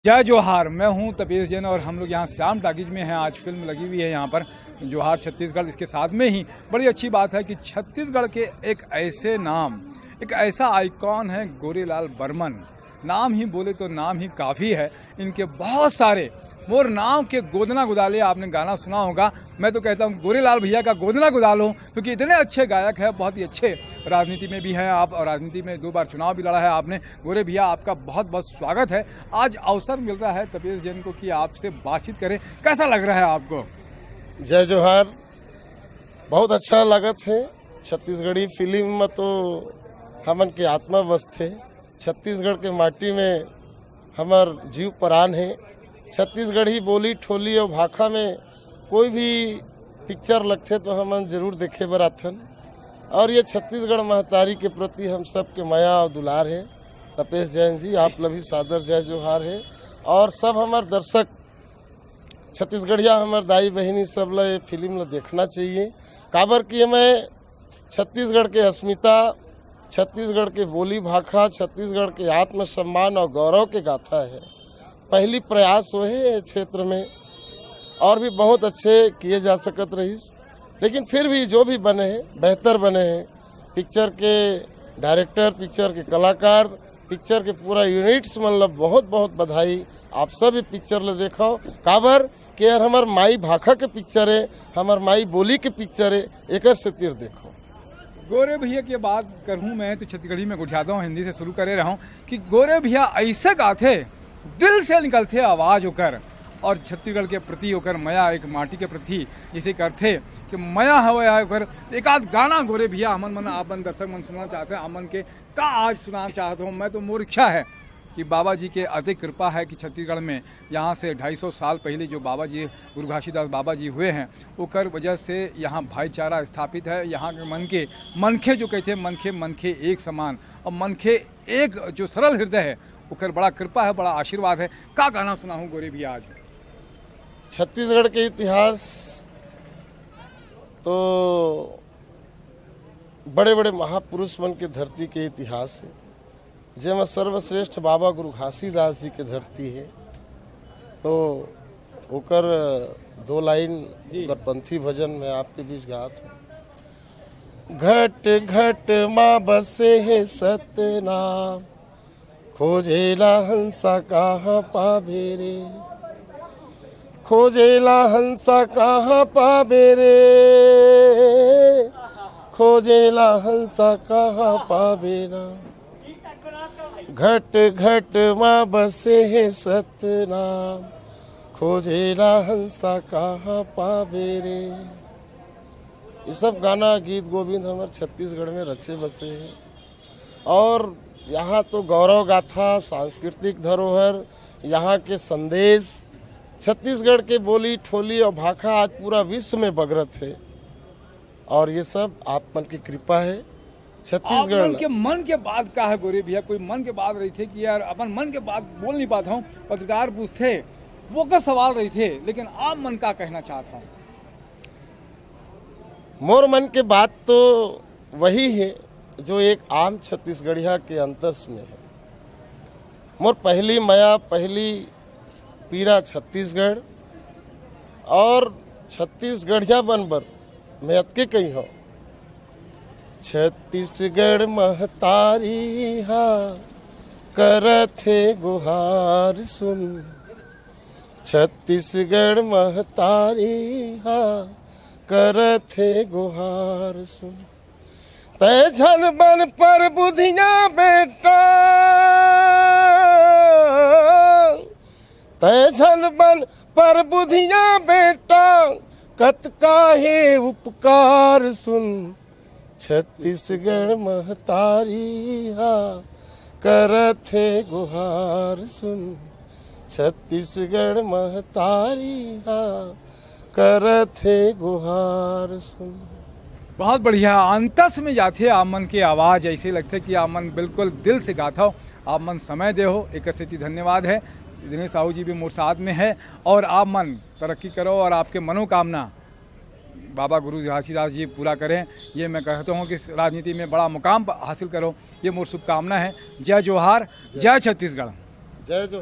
जय जोहार। मैं हूं तपेश जैन और हम लोग यहाँ श्याम टाकीज में हैं। आज फिल्म लगी हुई है यहाँ पर जोहार छत्तीसगढ़। इसके साथ में ही बड़ी अच्छी बात है कि छत्तीसगढ़ के एक ऐसे नाम, एक ऐसा आइकॉन है गोरेलाल बर्मन। नाम ही बोले तो नाम ही काफ़ी है। इनके बहुत सारे मोर नाव के गोदना गुदाले आपने गाना सुना होगा। मैं तो कहता हूँ गोरेलाल भैया का गोदना गुदालो, क्योंकि इतने अच्छे गायक हैं, बहुत ही अच्छे। राजनीति में भी हैं आप और राजनीति में 2 बार चुनाव भी लड़ा है आपने। गोरे भैया आपका बहुत बहुत स्वागत है। आज अवसर मिल रहा है तपेश जैन को कि आपसे बातचीत करें। कैसा लग रहा है आपको? जय जोहार। बहुत अच्छा लागत है। छत्तीसगढ़ी फिल्म में तो हमन के आत्मा बस थे। छत्तीसगढ़ के माटी में हमार जीव प्राण है। छत्तीसगढ़ी बोली ठोली और भाखा में कोई भी पिक्चर लगते तो हम जरूर देखे बर आथन। और ये छत्तीसगढ़ महतारी के प्रति हम सब के माया और दुलार है। तपेश जैन जी आप लभी सादर जय जोहार है। और सब हमार दर्शक छत्तीसगढ़िया हमार दाई बहनी सब ला ये फिल्म ला देखना चाहिए। काबर कि मैं छत्तीसगढ़ के अस्मिता, छत्तीसगढ़ के बोली भाखा, छत्तीसगढ़ के आत्मसम्मान और गौरव के गाथा है। पहली प्रयास हुए क्षेत्र में और भी बहुत अच्छे किए जा सकत रही, लेकिन फिर भी जो भी बने हैं बेहतर बने हैं। पिक्चर के डायरेक्टर, पिक्चर के कलाकार, पिक्चर के पूरा यूनिट्स मतलब बहुत बहुत बधाई। आप सब पिक्चर ले देखो। काबर कि यार हमार माई भाखा के पिक्चर है, हमार माई बोली के पिक्चर है, एक से तीर देखो। गोरे भैया की बात करूँ मैं तो छत्तीसगढ़ी में गुठाता हूँ, हिंदी से शुरू करे रहा हूँ कि गोरे भैया ऐसे गाथे, दिल से निकलते आवाज़ होकर और छत्तीसगढ़ के प्रति होकर मया, एक माटी के प्रति जिसे करते कि मया हवा होकर एक आध गाना गोरे भैया अमन मन आप दर्शक मन सुनना चाहते हैं। अमन के का आज सुनाना चाहता हूँ मैं। तो मोर इच्छा है कि बाबा जी के अति कृपा है कि छत्तीसगढ़ में यहाँ से 250 साल पहले जो बाबा जी गुरु घासीदास बाबा जी हुए हैं ओकर वजह से यहाँ भाईचारा स्थापित है। यहाँ के मनखे जो कहते हैं मनखे एक समान और मनखे एक जो सरल हृदय है ओकर बड़ा कृपा है, बड़ा आशीर्वाद है। का गाना सुना हूँ गोरे भैया आज? छत्तीसगढ़ के इतिहास तो बड़े बड़े महापुरुष मन के धरती के इतिहास है, जेमा सर्वश्रेष्ठ बाबा गुरु घासीदास जी के धरती है। तो ओकर 2 लाइन ओकर पंथी भजन में आपके बीच गात हूँ। घट घट माँ बसे है सतनाम, खोजेला हंसा कहाँ पावे रे, खोजेला हंसा कहाँ पावे रे, खोजेला हंसा कहाँ पावे ना। घट घट माँ बसे है सतनाम, खोजेला हंसा कहाँ पावे रे। ये सब गाना गीत गोविंद हमारे छत्तीसगढ़ में रचे बसे हैं। और यहाँ तो गौरव गाथा, सांस्कृतिक धरोहर, यहाँ के संदेश, छत्तीसगढ़ के बोली ठोली और भाखा आज पूरा विश्व में बगरत है। और ये सब आप मन की कृपा है। छत्तीसगढ़ मन के मन के बात का है गोरे भैया? कोई मन के बात रही थे कि यार अपन मन के बात बोल नहीं पाता हूँ, पत्रकार पूछते वो का सवाल रही थे, लेकिन आप मन का कहना चाहता हूँ? मोर मन के बात तो वही है जो एक आम छत्तीसगढ़िया के अंतस में है। मोर पहली माया, पहली पीरा छत्तीसगढ़ और छत्तीसगढ़िया बनबर मैं अतके कही हो। छत्तीसगढ़ महतारी हा करत है गुहार सुन, छत्तीसगढ़ महतारी हा करत है गुहार सुन। तय झन बन पर बुधिया बेटा, तय झन बन पर बुधिया बेटा, कत काहे उपकार सुन, छत्तीसगढ़ महतारी हा करत है गुहार सुन, छत्तीसगढ़ महतारी हा करत है गुहार सुन। बहुत बढ़िया। अंतस में जाते आप मन की आवाज़ ऐसे लगते कि आप मन बिल्कुल दिल से गाता हो, आप मन समय दे हो। एक से धन्यवाद है। दिनेश साहू जी भी मोर साथ में है और आप मन तरक्की करो और आपके मनोकामना बाबा गुरु घासीदास जी पूरा करें। ये मैं कहता हूँ कि राजनीति में बड़ा मुकाम हासिल करो, ये मोर शुभकामना है। जय जोहार, जय छत्तीसगढ़। जय जोहार।